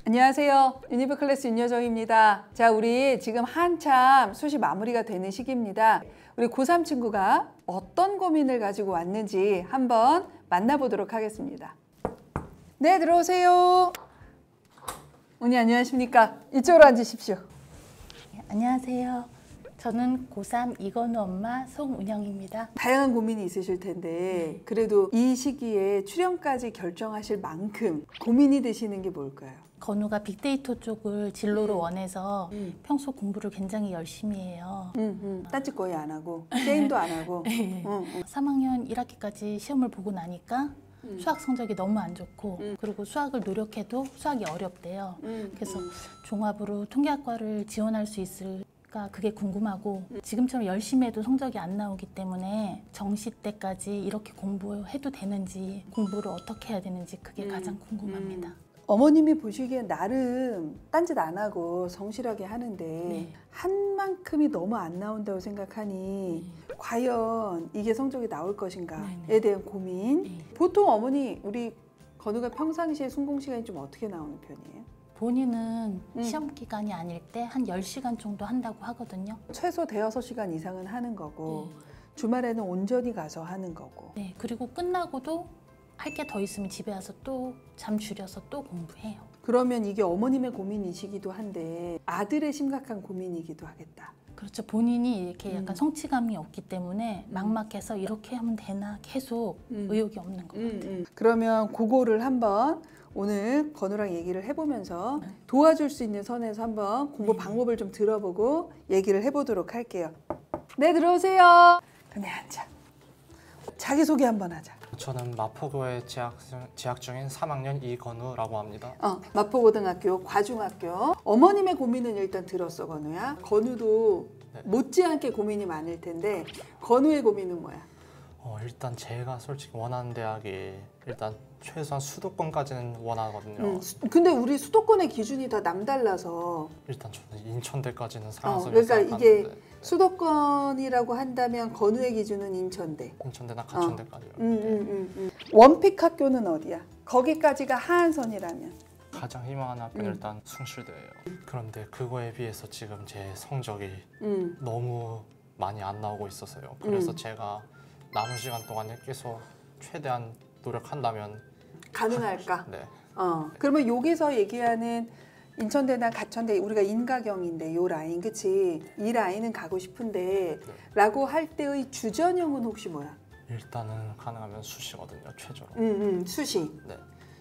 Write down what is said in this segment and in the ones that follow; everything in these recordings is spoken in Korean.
안녕하세요. 유니브 클래스 윤여정입니다. 자, 우리 지금 한참 수시 마무리가 되는 시기입니다. 우리 고3 친구가 어떤 고민을 가지고 왔는지 한번 만나보도록 하겠습니다. 네, 들어오세요. 언니 안녕하십니까? 이쪽으로 앉으십시오. 안녕하세요. 저는 고3 이건우 엄마 송은영입니다. 다양한 고민이 있으실 텐데 그래도 이 시기에 출연까지 결정하실 만큼 고민이 되시는 게 뭘까요? 건우가 빅데이터 쪽을 진로로 원해서 평소 공부를 굉장히 열심히 해요. 딴짓 거의 안 하고 게임도 안 하고 3학년 1학기까지 시험을 보고 나니까 수학 성적이 너무 안 좋고 그리고 수학을 노력해도 수학이 어렵대요. 그래서 종합으로 통계학과를 지원할 수 있을까 그게 궁금하고 지금처럼 열심히 해도 성적이 안 나오기 때문에 정시 때까지 이렇게 공부해도 되는지 공부를 어떻게 해야 되는지 그게 가장 궁금합니다. 어머님이 보시기엔 나름 딴짓 안 하고 성실하게 하는데 한 만큼이 너무 안 나온다고 생각하니 과연 이게 성적이 나올 것인가에 대한 고민. 보통 어머니 우리 건우가 평상시에 순공 시간이 좀 어떻게 나오는 편이에요? 본인은 시험 기간이 아닐 때 한 10시간 정도 한다고 하거든요. 최소 대여섯 시간 이상은 하는 거고 주말에는 온전히 가서 하는 거고. 네, 그리고 끝나고도 할 게 더 있으면 집에 와서 또 잠 줄여서 또 공부해요. 그러면 이게 어머님의 고민이시기도 한데 아들의 심각한 고민이기도 하겠다. 그렇죠. 본인이 이렇게 약간 성취감이 없기 때문에 막막해서 이렇게 하면 되나 계속 의욕이 없는 것 같아요. 그러면 그거를 한번 오늘 건우랑 얘기를 해보면서 도와줄 수 있는 선에서 한번 공부 방법을 좀 들어보고 얘기를 해보도록 할게요. 네, 들어오세요. 그냥 앉아. 자기소개 한번 하자. 저는 마포고에 재학 중인 3학년 이건우라고 합니다. 마포고등학교 과중학교. 어머님의 고민은 일단 들었어, 건우야. 건우도 못지않게 고민이 많을 텐데 건우의 고민은 뭐야? 일단 제가 솔직히 원하는 대학이 일단 최소한 수도권까지는 원하거든요. 근데 우리 수도권의 기준이 다 남달라서 일단 저는 인천대까지는 상하수를 그러니까 생각하는데 이게 수도권이라고 한다면 건우의 기준은 인천대. 인천대나 가천대까지요. 원픽 학교는 어디야? 거기까지가 하한선이라면. 가장 희망하는 학교는 일단 숭실대예요. 그런데 그거에 비해서 지금 제 성적이 너무 많이 안 나오고 있어서요. 그래서 제가 남은 시간 동안에 계속 최대한 노력한다면 가능할까? 네. 그러면 여기서 얘기하는 인천대나 가천대 우리가 인가경인데 요 라인 그치? 이 라인은 가고 싶은데 라고 할 때의 주전형은 혹시 뭐야? 일단은 가능하면 수시거든요. 최저로. 수시. 네.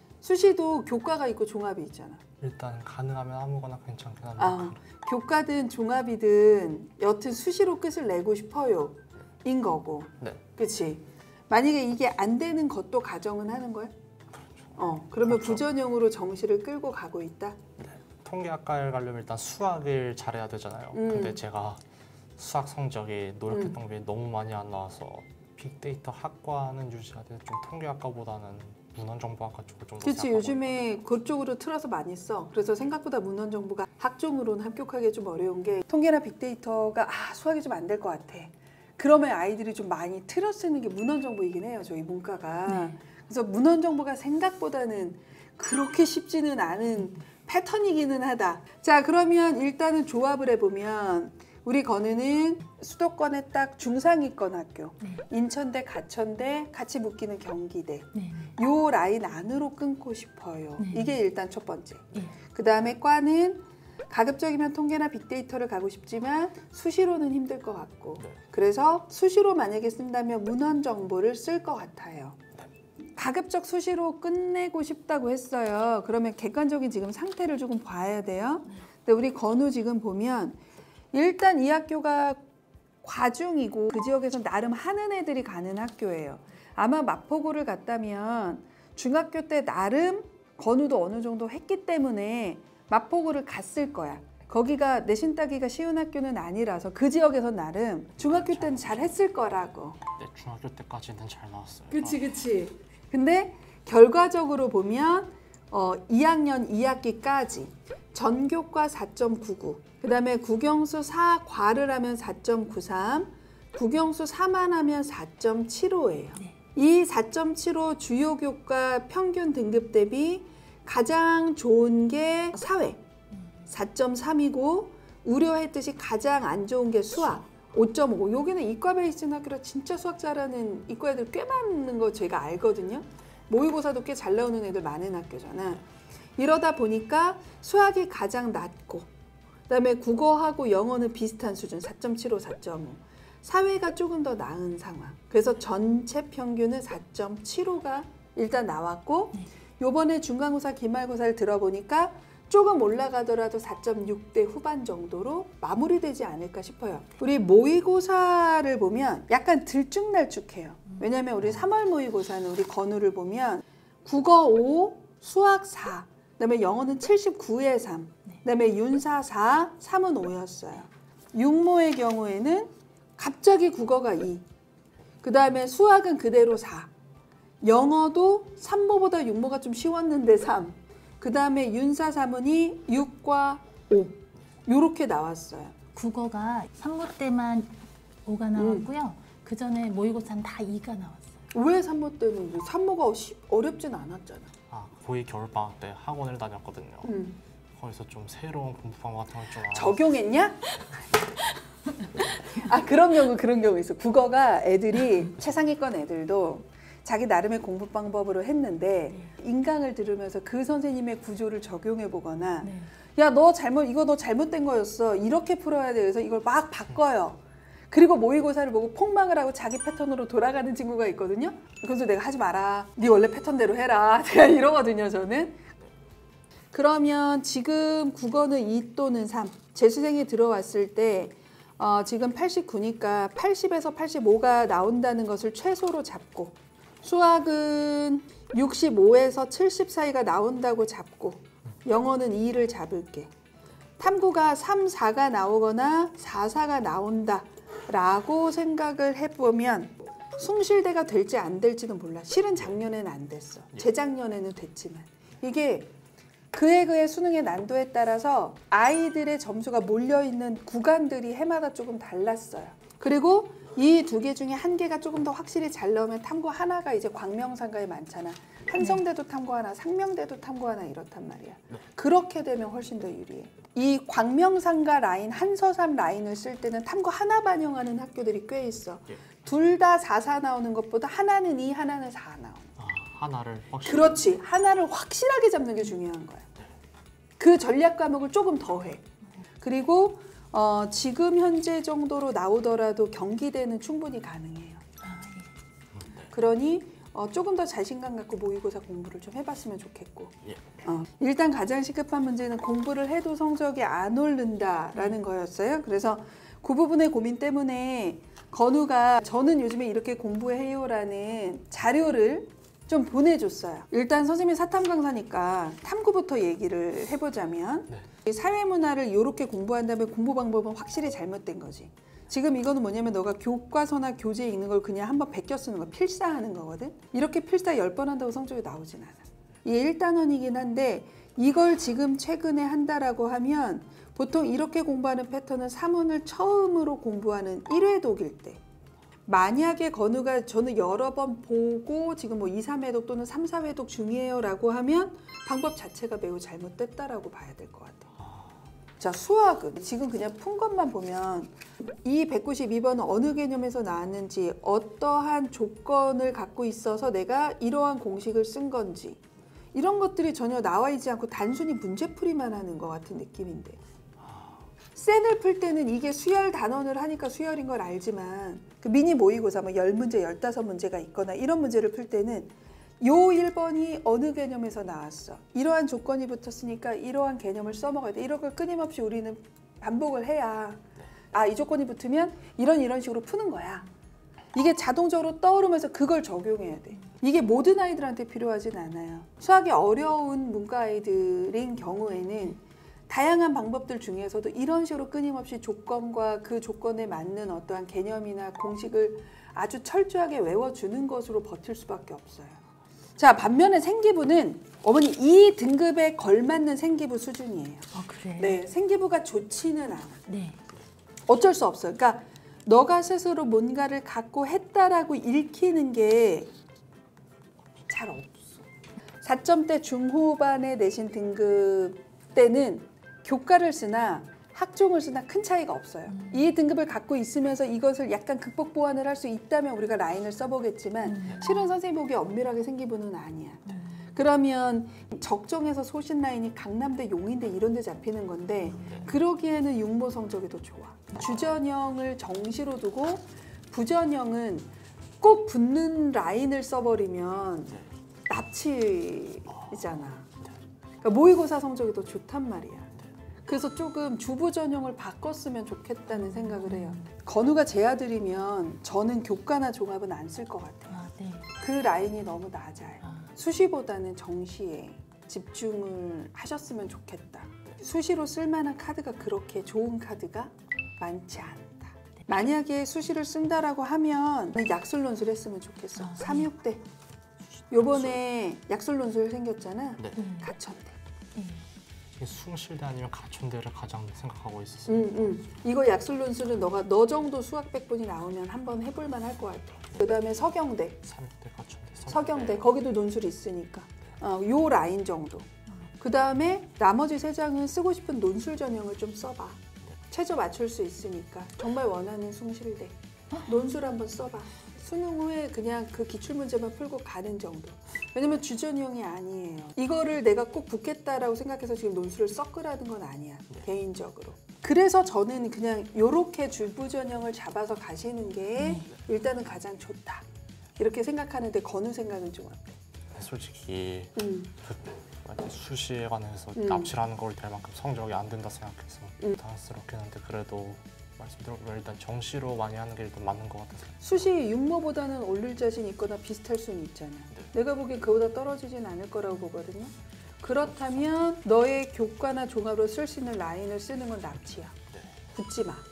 수시도 교과가 있고 종합이 있잖아. 일단 가능하면 아무거나 괜찮긴 한데 교과든 종합이든 여튼 수시로 끝을 내고 싶어요 인 거고. 네. 그치? 만약에 이게 안 되는 것도 가정은 하는 거야? 그렇죠. 그러면 그렇죠. 부전형으로 정시를 끌고 가고 있다? 네. 통계학과에 가려면 일단 수학을 잘해야 되잖아요. 근데 제가 수학 성적이 노력했던 게 너무 많이 안 나와서 빅데이터 학과는 유지하되 좀 통계학과보다는 문헌정보학과 쪽을 좀 더 그치, 생각하고 요즘에 그쪽으로 틀어서 많이 써. 그래서 생각보다 문헌정보가 학종으로는 합격하기 좀 어려운 게 통계나 빅데이터가 수학이 좀 안 될 것 같아. 그러면 아이들이 좀 많이 틀어 쓰는 게 문헌정보이긴 해요. 저희 문과가. 그래서 문헌정보가 생각보다는 그렇게 쉽지는 않은 패턴이기는 하다. 자, 그러면 일단은 조합을 해보면 우리 건우는 수도권에 딱 중상위권 학교, 인천대, 가천대, 같이 묶이는 경기대. 요 라인 안으로 끊고 싶어요. 이게 일단 첫 번째. 그 다음에 과는 가급적이면 통계나 빅데이터를 가고 싶지만 수시로는 힘들 것 같고 그래서 수시로 만약에 쓴다면 문헌정보를 쓸 것 같아요. 가급적 수시로 끝내고 싶다고 했어요. 그러면 객관적인 지금 상태를 조금 봐야 돼요. 근데 우리 건우 지금 보면 일단 이 학교가 과중이고 그 지역에서 나름 하는 애들이 가는 학교예요. 아마 마포구를 갔다면 중학교 때 나름 건우도 어느 정도 했기 때문에 마포구를 갔을 거야. 거기가 내신 따기가 쉬운 학교는 아니라서 그 지역에서 나름 중학교 때는 잘 했을 거라고. 네, 중학교 때까지는 잘 나왔어요. 그치. 근데 결과적으로 보면 2학년 2학기까지 전교과 4.99, 그 다음에 국영수 4과를 하면 4.93, 국영수 4만 하면 4.75예요. 이 4.75 주요 교과 평균 등급 대비 가장 좋은 게 사회 4.3이고 우려했듯이 가장 안 좋은 게 수학 5.5. 여기는 이과 베이스인 학교라 진짜 수학 잘하는 이과 애들 꽤 많은 거 제가 알거든요. 모의고사도 꽤 잘 나오는 애들 많은 학교잖아. 이러다 보니까 수학이 가장 낮고 그다음에 국어하고 영어는 비슷한 수준 4.75, 4.5. 사회가 조금 더 나은 상황. 그래서 전체 평균은 4.75가 일단 나왔고 요번에 중간고사, 기말고사를 들어보니까 조금 올라가더라도 4.6대 후반 정도로 마무리되지 않을까 싶어요. 우리 모의고사를 보면 약간 들쭉날쭉해요. 왜냐면 우리 3월 모의고사는 우리 건우를 보면 국어 5, 수학 4, 그다음에 영어는 79에 3, 그다음에 윤사 4, 3은 5였어요. 육모의 경우에는 갑자기 국어가 2, 그다음에 수학은 그대로 4, 영어도 3모보다 육모가 좀 쉬웠는데 3, 그다음에 윤사 3은이 6과 5 요렇게 나왔어요. 국어가 3모 때만 5가 나왔고요. 그 전에 모의고사는 다 2가 나왔어요. 왜 3모 때는 3모가 어렵진 않았잖아. 고2 겨울방학 때 학원을 다녔거든요. 거기서 좀 새로운 공부 방법 같은 걸 좀 알아서 적용했냐? 그런 경우 있어. 국어가 애들이 최상위권 애들도 자기 나름의 공부 방법으로 했는데 인강을 들으면서 그 선생님의 구조를 적용해 보거나 야, 너 잘못된 거였어. 이렇게 풀어야 돼. 그래서 이걸 막 바꿔요. 그리고 모의고사를 보고 폭망을 하고 자기 패턴으로 돌아가는 친구가 있거든요. 그래서 내가 하지 마라. 네 원래 패턴대로 해라. 제가 이러거든요, 저는. 그러면 지금 국어는 2 또는 3. 재수생이 들어왔을 때 지금 89니까 80에서 85가 나온다는 것을 최소로 잡고 수학은 65에서 70 사이가 나온다고 잡고 영어는 2를 잡을게. 탐구가 3, 4가 나오거나 4, 4가 나온다 라고 생각을 해보면 숭실대가 될지 안 될지는 몰라. 실은 작년에는 안 됐어. 재작년에는 됐지만 이게 그의 수능의 난도에 따라서 아이들의 점수가 몰려있는 구간들이 해마다 조금 달랐어요. 그리고 이 2개 중에 1개가 조금 더 확실히 잘 나오면 탐구 하나가 이제 광명상가에 많잖아. 한성대도 탐구 하나, 상명대도 탐구 하나 이렇단 말이야. 그렇게 되면 훨씬 더 유리해. 이 광명상가 라인, 한서삼 라인을 쓸 때는 탐구 하나 반영하는 학교들이 꽤 있어. 둘 다 4, 4 나오는 것보다 하나는 2, 하나는 4 나오는. 하나를 확실히. 그렇지. 하나를 확실하게 잡는 게 중요한 거야. 그 전략 과목을 조금 더 해. 그리고 지금 현재 정도로 나오더라도 경기대는 충분히 가능해요. 그러니 조금 더 자신감 갖고 모의고사 공부를 좀 해봤으면 좋겠고 일단 가장 시급한 문제는 공부를 해도 성적이 안 오른다라는 거였어요. 그래서 그 부분의 고민 때문에 건우가 저는 요즘에 이렇게 공부해요라는 자료를 좀 보내줬어요. 일단 선생님이 사탐 강사니까 탐구부터 얘기를 해보자면 사회문화를 이렇게 공부한 다음에 공부 방법은 확실히 잘못된 거지. 지금 이거는 뭐냐면 너가 교과서나 교재에 있는 걸 그냥 한번 베껴 쓰는 거, 필사하는 거거든. 이렇게 필사 10번 한다고 성적이 나오진 않아. 이게 1단원이긴 한데 이걸 지금 최근에 한다라고 하면 보통 이렇게 공부하는 패턴은 사문을 처음으로 공부하는 1회 독일 때. 만약에 건우가 저는 여러 번 보고 지금 뭐 2, 3회독 또는 3, 4회독 중이에요 라고 하면 방법 자체가 매우 잘못됐다라고 봐야 될 것 같아요. 자, 수학은 지금 그냥 푼 것만 보면 이 192번은 어느 개념에서 나왔는지 어떠한 조건을 갖고 있어서 내가 이러한 공식을 쓴 건지 이런 것들이 전혀 나와 있지 않고 단순히 문제풀이만 하는 것 같은 느낌인데 센을 풀 때는 이게 수열 단원을 하니까 수열인 걸 알지만 그 미니 모의고사 뭐 10문제, 15문제가 있거나 이런 문제를 풀 때는 요 1번이 어느 개념에서 나왔어. 이러한 조건이 붙었으니까 이러한 개념을 써먹어야 돼. 이런 걸 끊임없이 우리는 반복을 해야 이 조건이 붙으면 이런 식으로 푸는 거야. 이게 자동적으로 떠오르면서 그걸 적용해야 돼. 이게 모든 아이들한테 필요하진 않아요. 수학이 어려운 문과 아이들인 경우에는 다양한 방법들 중에서도 이런 식으로 끊임없이 조건과 그 조건에 맞는 어떠한 개념이나 공식을 아주 철저하게 외워주는 것으로 버틸 수밖에 없어요. 자, 반면에 생기부는 어머니 이 등급에 걸맞는 생기부 수준이에요. 그래? 네, 생기부가 좋지는 않아. 네. 어쩔 수 없어요. 그러니까 너가 스스로 뭔가를 갖고 했다라고 읽히는 게 잘 없어. 4점대 중후반에 내신 등급 때는 교과를 쓰나 학종을 쓰나 큰 차이가 없어요. 이 등급을 갖고 있으면서 이것을 약간 극복 보완을 할 수 있다면 우리가 라인을 써보겠지만 실은 선생님 보기에 엄밀하게 생긴 분은 아니야. 그러면 적정에서 소신 라인이 강남대, 용인대 이런 데 잡히는 건데 그러기에는 육모 성적이 더 좋아. 주전형을 정시로 두고 부전형은 꼭 붙는 라인을 써버리면 납치잖아. 그러니까 모의고사 성적이 더 좋단 말이야. 그래서 조금 주부전형을 바꿨으면 좋겠다는 생각을 해요. 건우가 제 아들이면 저는 교과나 종합은 안 쓸 것 같아요. 아, 네. 그 라인이 너무 낮아요. 수시보다는 정시에 집중을 하셨으면 좋겠다. 수시로 쓸만한 카드가 그렇게 좋은 카드가 많지 않다. 만약에 수시를 쓴다라고 하면 약술논술 했으면 좋겠어. 3.6대. 요번에 약술논술 생겼잖아. 네. 가천대. 이게 숭실대 아니면 가천대를 가장 생각하고 있었어요. 이거 약술논술은 너 정도 수학 100분이 나오면 한번 해볼만 할 것 같아. 그 다음에 서경대. 3.6대 가천대. 서경대. 거기도 논술이 있으니까. 요 라인 정도. 그 다음에 나머지 3장은 쓰고 싶은 논술 전형을 좀 써봐. 최저 맞출 수 있으니까. 정말 원하는 숭실대. 논술 한번 써봐. 수능 후에 그냥 그 기출문제만 풀고 가는 정도. 왜냐면 주전형이 아니에요. 이거를 내가 꼭 붙겠다라고 생각해서 지금 논술을 섞으라는 건 아니야. 개인적으로. 그래서 저는 그냥 요렇게 주부전형을 잡아서 가시는 게 일단은 가장 좋다. 이렇게 생각하는데 건우 생각은 좀 어때? 솔직히 수시에 관해서 납치라는 걸 될 만큼 성적이 안 된다 생각해서 당황스럽긴 한데 그래도 말씀드린 일단 정시로 많이 하는 게 일단 맞는 것 같아서 수시 육모보다는 올릴 자신 있거나 비슷할 수는 있잖아. 내가 보기엔 그보다 떨어지진 않을 거라고 보거든요. 그렇다면 너의 교과나 종합으로 쓸 수 있는 라인을 쓰는 건 납치야. 붙지 마.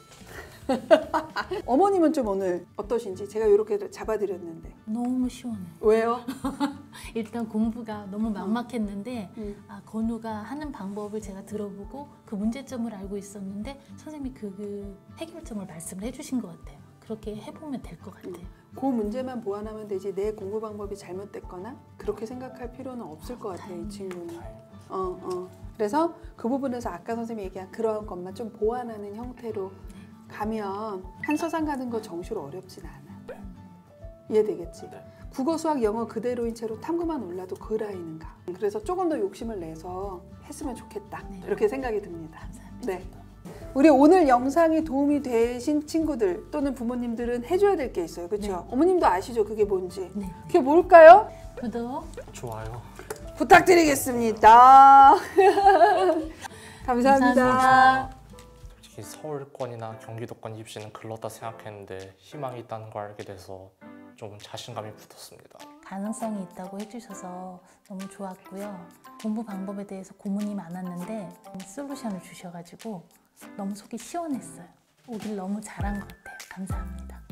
어머님은 좀 오늘 어떠신지 제가 이렇게 잡아드렸는데 너무 시원해. 왜요? 일단 공부가 너무 막막했는데 건우가 하는 방법을 제가 들어보고 그 문제점을 알고 있었는데 선생님이 그 해결점을 말씀을 해주신 것 같아요. 그렇게 해보면 될 것 같아요. 그 문제만 보완하면 되지 내 공부 방법이 잘못됐거나 그렇게 생각할 필요는 없을 것 같아요. 이 친구는. 그래서 그 부분에서 아까 선생님이 얘기한 그런 것만 좀 보완하는 형태로 가면 한서상 가는 거 정시로 어렵진 않아. 이해되겠지? 국어, 수학, 영어 그대로인 채로 탐구만 올라도 그 라인은 가. 그래서 조금 더 욕심을 내서 했으면 좋겠다. 이렇게 생각이 듭니다. 감사합니다. 네. 우리 오늘 영상이 도움이 되신 친구들 또는 부모님들은 해줘야 될 게 있어요. 그렇죠? 어머님도 아시죠? 그게 뭔지. 네. 그게 뭘까요? 구독. 좋아요. 부탁드리겠습니다. 감사합니다. 감사합니다. 솔직히 서울권이나 경기도권 입시는 글렀다 생각했는데 희망이 있다는 걸 알게 돼서 좀 자신감이 붙었습니다. 가능성이 있다고 해주셔서 너무 좋았고요. 공부 방법에 대해서 고민이 많았는데 솔루션을 주셔가지고 너무 속이 시원했어요. 오길 너무 잘한 것 같아요. 감사합니다.